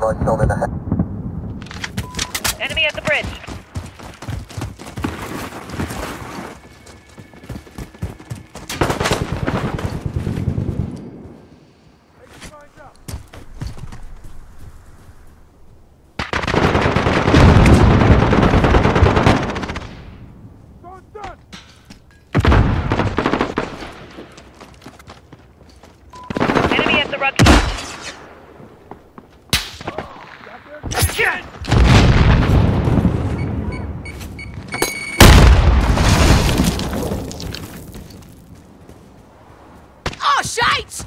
Enemy at the bridge. Enemy at the rock. Oh, shite!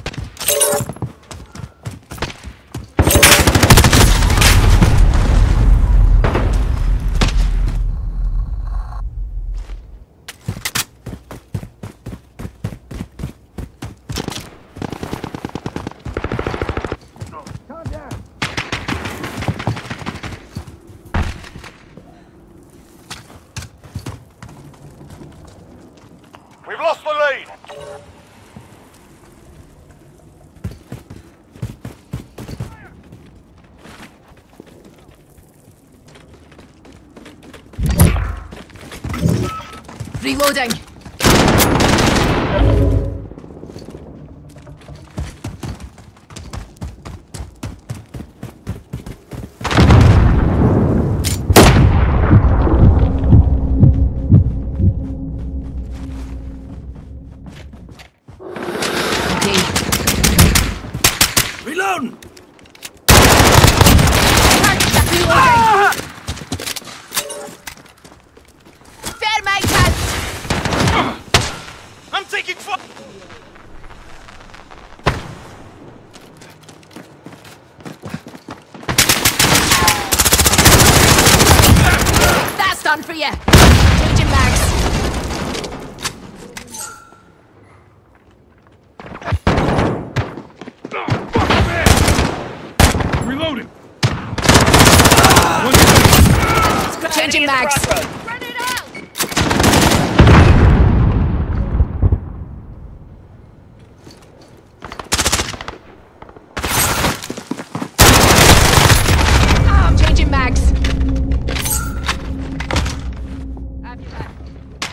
We've lost the lead. Reloading. Reloading. I'm taking fire. That's done for you. Changing mags. Reloading. Changing mags. Changing mags. Have your back.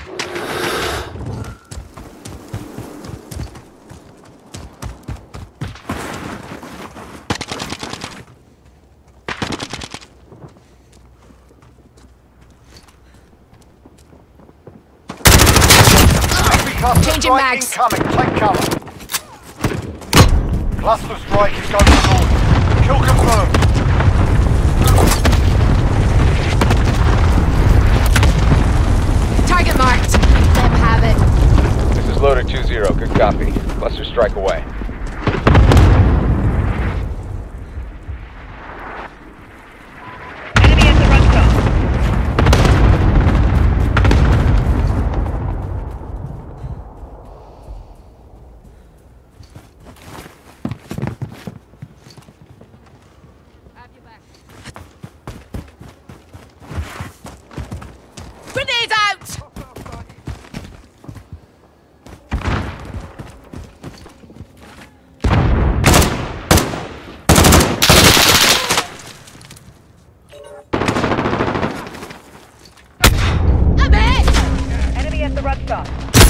Changing mags. Incoming. Take cover. Cluster strike is going to north. Kill confirmed. Target marked. Let them have it. This is Loader 2-0. Good copy. Cluster strike away. Enemy at the run zone. Have your back. Grenade out! I'm in! Enemy at the run zone.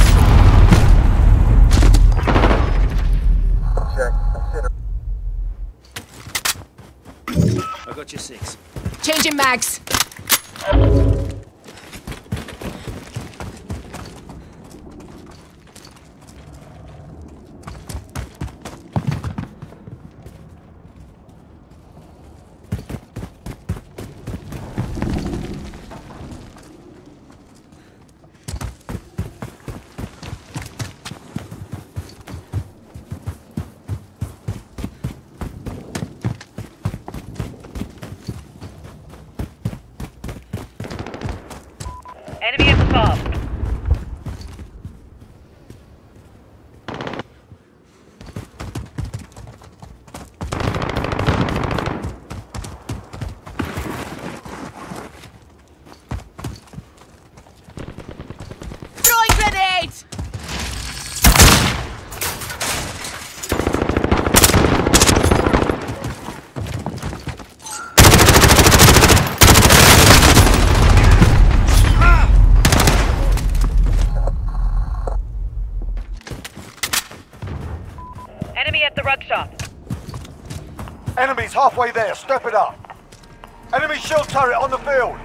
I got you 6. Changing mags. Enemy at the bomb. Throwing grenades! the rug shop. Enemies halfway there. Step it up. Enemy shield turret on the field.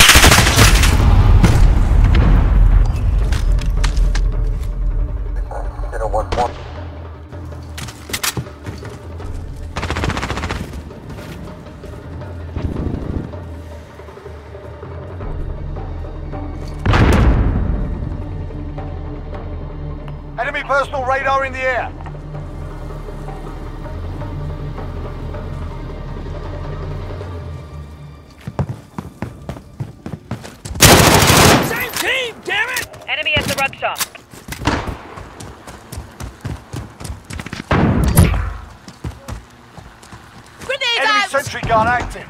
Enemy personal radar in the air. Same team, damn it! Enemy at the rug shop. Grenade Enemy out! sentry gun active.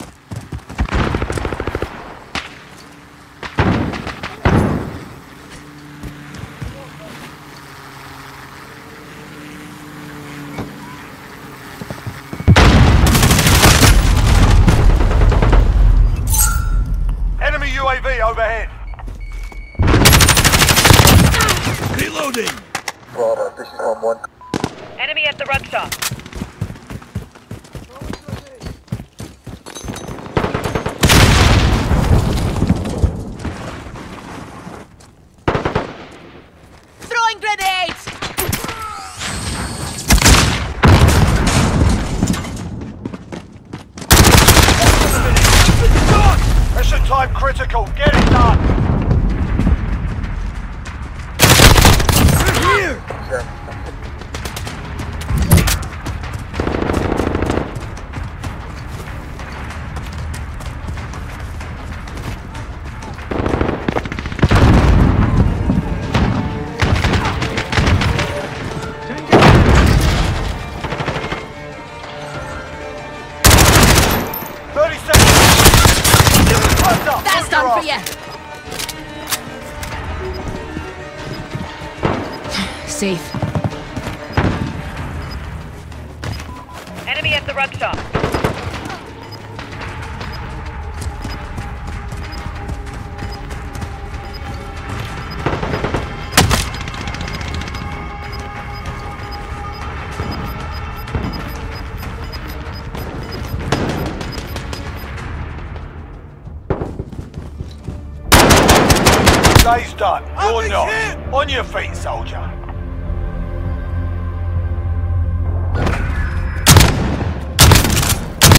Enemy UAV overhead. Reloading! Enemy at the rug shop. Throwing grenades! Mission time critical. Get it done. Here! That's done for you! Safe. Enemy at the rug shop. Day's done. I'll You're be not. hit. On your feet, soldier.